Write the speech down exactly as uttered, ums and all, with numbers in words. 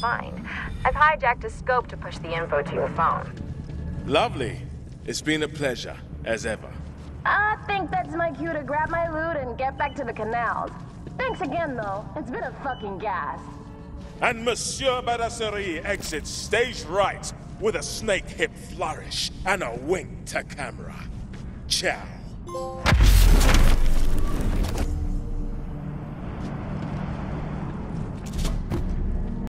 fine. I've hijacked a scope to push the info to your phone. Lovely. It's been a pleasure, as ever. I think that's my cue to grab my loot and get back to the canals. Thanks again, though. It's been a fucking gas. And Monsieur Badasserie exits stage right with a snake hip flourish and a wink to camera. Ciao.